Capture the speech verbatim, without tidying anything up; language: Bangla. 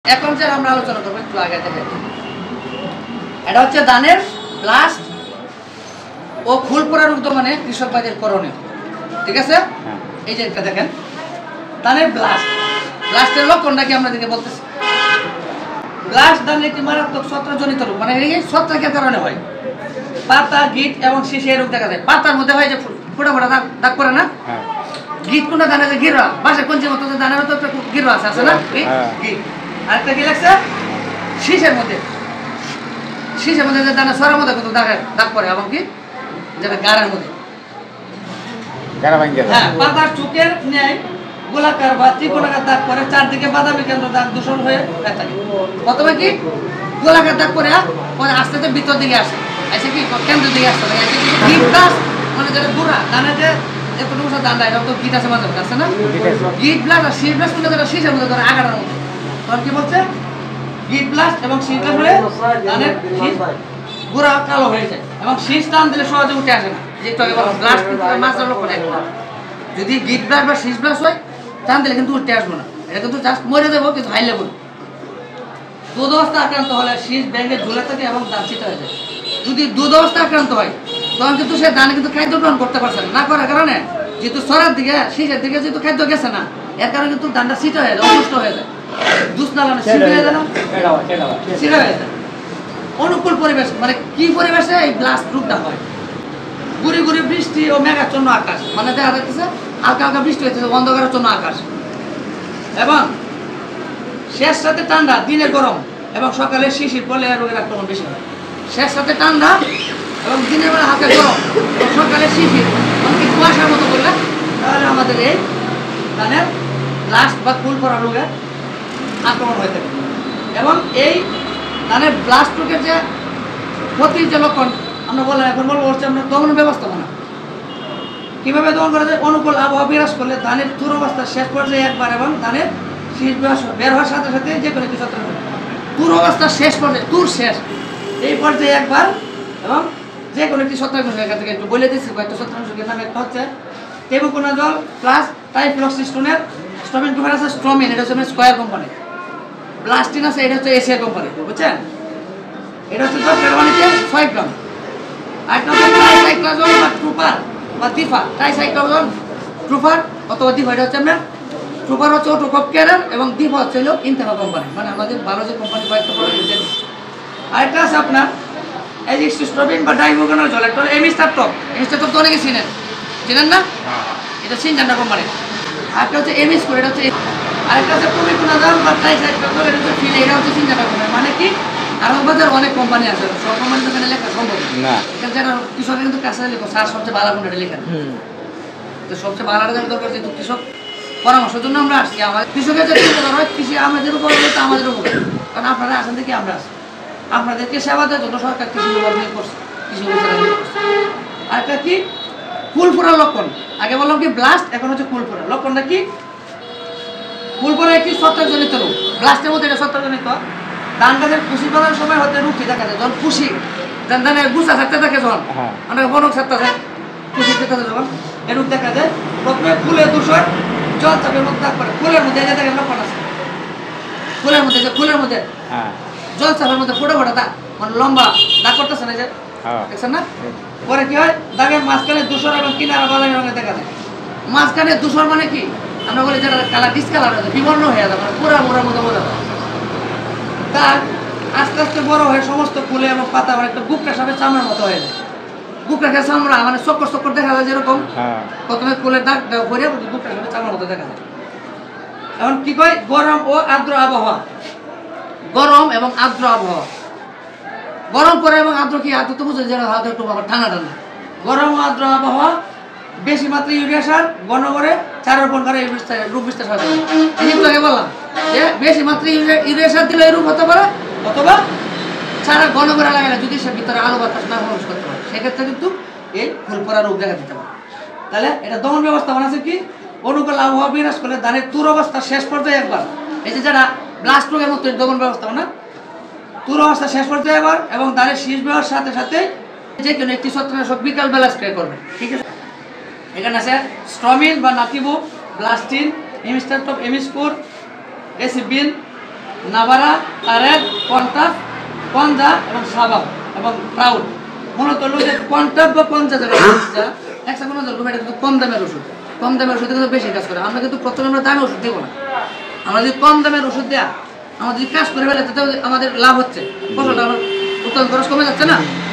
এখন যে আমরা আলোচনা করব একটু আগে দেখে এটা হচ্ছে ধানের ব্লাস্ট ও ফুল পড়া রোগ দমনে কৃষক ভাইদের করণীয়। ঠিক আছে, এই যে এটা দেখেন ধানের ব্লাস্ট ব্লাস্টের লক্ষণটা কি আমরা দিকে বলতেছি। ব্লাস্ট ধানের একটি মারাত্মক ছত্রাকজনিত রোগ, মানে এই ছত্রাকের কারণে হয়। পাতা গিট এবং শীষে রোগ দেখা যায়। পাতার মধ্যে হয় যে ফোটা ফোটা দাগ দাগ করে না, গিট কোনটা ধানের যে গিরা বাসা কোন যে মতো ধানের মতো একটা গিরা আছে আছে না গিট। আরেকটা কি লাগছে শীষের মধ্যে, শীষের মধ্যে যে দানা সরার মধ্যে কিন্তু দাগ দাগ পড়ে এবং কি যেটা গাড়ার মধ্যে হ্যাঁ পাতার চোখের ন্যায় গোলাকার বা ত্রিকোণাকার দাগ পরে চারদিকে বাদামি কেন্দ্র দাগ দূষণ হয়ে থাকে। প্রথমে কি গোলাকার দাগ পরে পরে আস্তে আস্তে ভিতর দিকে আসে, এসে কি কেন্দ্রের দিকে আসতে থাকে। গিট ব্লাস্ট মানে যেটা গুড়া দানা যে এতটুকু দানা এটা তো গিট আছে মাঝে মধ্যে আছে না, গিট ব্লাস্ট আর শীষ ব্লাস্ট কিন্তু যেটা শীষের মধ্যে ধরে আগাটার মধ্যে তখন কি বলছে গিট ব্লাস্ট এবং শীষ ব্লাস্ট হলে ধানের শীষ গুড়া কালো হয়ে যায় এবং শীষ টান দিলে সহজে উঠে আসে না। যেহেতু আগে বললাম ব্লাস্ট মাছের লক্ষণ একটা, যদি গিট ব্লাস্ট বা শীষ ব্লাস্ট হয় টান দিলে কিন্তু উঠতে আসবো না, এটা কিন্তু জাস্ট মরে দেবো কিন্তু হাই লেভেল। দুধ অবস্থা আক্রান্ত হলে শীষ ব্যাঙ্গে ঝুলে থাকে এবং দান চিটা হয়ে যায়। যদি দুধ অবস্থা আক্রান্ত হয় তখন কিন্তু সে দানে কিন্তু খাদ্য গ্রহণ করতে পারছে না, না করার কারণে যেহেতু সরার দিকে শীষের দিকে যেহেতু খাদ্য গেছে না, এর কারণে কিন্তু দানটা চিটা হয়ে যায়, অসুস্থ হয়ে যায়, দুধ না লাগে চিটা হয়ে যায় না চিটা হয়ে যায়। অনুকূল পরিবেশ মানে কি পরিবেশে এই ব্লাস্ট রোগটা হয়, গুড়ি গুড়ি বৃষ্টি ও মেঘাচ্ছন্ন আকাশ, মানে দেখা যাচ্ছে হালকা হালকা বৃষ্টি হইতেছে অন্ধকারাচ্ছন্ন আকাশ এবং শেষ রাতে ঠান্ডা দিনে গরম এবং সকালে শিশির পড়লে রোগের আক্রমণ বেশি হয়। শেষ রাতে ঠান্ডা এবং দিনের বেলা হালকা গরম এবং সকালে শিশির এমনকি কুয়াশার মতো করলে তাহলে আমাদের এই ধানের ব্লাস্ট বা ফুল পড়া রোগের আক্রমণ হয়ে থাকে। এবং এই ধানের ব্লাস্ট রোগের যে ক্ষতির যে লক্ষণ আমরা বললাম, এখন বলবো হচ্ছে আমরা দমন ব্যবস্থাপনা কীভাবে দমন করা যায়। অনুকূল আবহাওয়া বিরাজ করলে ধানের তুর অবস্থা শেষ পর্যায়ে একবার এবং ধানের শীষ বের হওয়ার সাথে সাথে যে কোনো কিছু তুর অবস্থা শেষ পর্যায়ে তুর শেষ এই পর্যায়ে একবার এবং যে কোনো একটি ছত্রাক এখান থেকে একটু বলে দিচ্ছি কয়েকটা ছত্রাকের নাম। একটা হচ্ছে টেবুকোনাজল প্লাস টাইফ্লক্সিস্টোনের স্ট্রমিন কোম্পানি আছে, স্ট্রমিন এটা হচ্ছে স্কয়ার কোম্পানি, ব্লাস্টিন আছে এটা হচ্ছে এশিয়া কোম্পানি, বুঝছেন। এটা হচ্ছে দশ গ্রামানিতে ছয় গ্রাম। আর একটা হচ্ছে ট্রাইসাইক্লোজল বা ট্রুপার বা দিফা, ট্রাইসাইক্লোজল ট্রুপার অথবা দিফা, এটা হচ্ছে আপনার ট্রুপার হচ্ছে অটোকপ কেয়ার এবং দিফা হচ্ছে হলো ইনথেমা কোম্পানি, মানে আমাদের ভালো যে কোম্পানি কয়েকটা প্রোডাক্ট। আরেকটা আছে আপনার এজিস্টোস্ট্রবিন বা ডাইবোগোনাজল, একটা হলো এমিস্টারটপ, এমিস্টারটপ তো অনেকে চিনেন চিনেন না, এটা সিনজান্ডা কোম্পানি। আরেকটা হচ্ছে এমিস্কোর, এটা হচ্ছে আরেকটা হচ্ছে প্রমিকোনাজল বা ট্রাইসাইক্লোজল, এটা হচ্ছে ফিলে, এটা হচ্ছে সিনজান্ডা কোম্পানি। মানে কি আরো বাজার অনেক কোম্পানি আছে, সব কোম্পানি তো এখানে লেখা সম্ভব না, এখানে যারা কৃষকের কিন্তু কাছে লেখো স্যার সবচেয়ে ভালো কোনটা লেখা, তো সবচেয়ে ভালো দরকার যেহেতু কৃষক পরামর্শের জন্য আমরা আসছি। আমাদের কৃষকের যে কৃষি আমাদের উপর আমাদের উপর, কারণ আপনারা আসেন থেকে আমরা আসি, আপনাদেরকে সেবা দেওয়ার জন্য সরকার কৃষি বিভাগ নিয়োগ করছে, কৃষি বিভাগ নিয়োগ করছে। আরেকটা কি ফুল ফোড়ার লক্ষণ, আগে বললাম কি ব্লাস্ট, এখন হচ্ছে ফুল ফোড়ার লক্ষণটা কি। ফুল ফোড়া একটি ছত্রাকজনিত রোগ, ব্লাস্টের মধ্যে এটা ছত্রাকজনিত। ধান গাছের কুশি করার সময় হতে রুখি দেখা যায়, যখন কুশি ধান ধানের গুছা ছাড়তে থাকে যখন অনেক বনক ছাড়তে থাকে কুশি খেতে থাকে যখন এ রোগ দেখা যায়। প্রথমে ফুলের দূষণ জল চাপের মধ্যে দাগ পড়ে, ফুলের মধ্যে এটা দেখেন লক্ষণ আছে, ফুলের মধ্যে যে ফুলের মধ্যে জল চাপের মধ্যে ফোটা ফোটা দাগ মানে লম্বা দাগ করতেছে না, যে দেখছেন না। পরে কি হয় দাগের মাঝখানে ধূসর এবং কিনারা বাদামি রঙের দেখা যায়। মাঝখানে ধূসর মানে কি আমরা বলি যেটা কালার ডিসকালার হয়ে যায়, বিবর্ণ হয়ে যায়, মানে পুরা মোড়ার মতো বোঝা যায়। দাগ আস্তে আস্তে বড় হয়ে সমস্ত ফুলে এবং পাতা মানে একটা গুপটা সাপের চামড়ার মতো হয়ে যায়। গুপটাকে চামড়া মানে চক্কর চক্কর দেখা যায়, যেরকম প্রথমে ফুলের দাগ ভরে গুপটা সাপের চামড়ার মতো দেখা যায়। এখন কি কয় গরম ও আর্দ্র আবহাওয়া, গরম এবং আর্দ্র আবহাওয়া, গরম করে এবং আর্দ্র কি আর্দ্র তো বুঝে যেটা হালকা একটু ঠান্ডা ঠান্ডা। গরম ও আর্দ্র আবহাওয়া, বেশি মাত্রায় ইউরিয়া সার গণ করে চার রোপণ করে রূপ বিস্তার সার। যেহেতু আগে বললাম যে বেশি মাত্রায় ইউরিয়া সার দিলে এই রূপ হতে পারে, অথবা সারা ঘন করে লাগালে যদি সে ভিতরে আলো বাতাস না প্রবেশ করতে পারে সেক্ষেত্রে কিন্তু এই ফুল পড়া রোগ দেখা দিতে পারে। তাহলে এটা দমন ব্যবস্থাপনা আছে কি, অনুকূল আবহাওয়া বিরাজ করলে ধানের তুর অবস্থা শেষ পর্যায়ে একবার, এই যে যারা ব্লাস্ট রোগের মতো দমন ব্যবস্থাপনা তুর অবস্থা শেষ পর্যায়ে একবার এবং ধানের শীষ বের সাথে সাথে যে কোনো একটি ছত্রাকনাশক বিকাল বেলা স্প্রে করবে। ঠিক আছে, এখানে আছে স্ট্রমিন বা নাতিবু, ব্লাস্টিন, এমিস্টারটপ, এমিস্কোর, এসিবিন, নাভারা, তারেক, কন্টাস, কনজা এবং সাবাব এবং প্রাউড। মূলত হলো যে কন্টাস বা কনজা যেটা একশো কোনো এটা কিন্তু কম দামের ওষুধ। কম দামের ওষুধে কিন্তু বেশি কাজ করে। আমরা কিন্তু প্রথমে আমরা দামের ওষুধ দেবো না। আমরা যদি কম দামের ওষুধ দেওয়া আমরা যদি কাজ করে ফেলে তাতে আমাদের লাভ হচ্ছে, ফসলটা আমার উৎপাদন খরচ কমে যাচ্ছে না।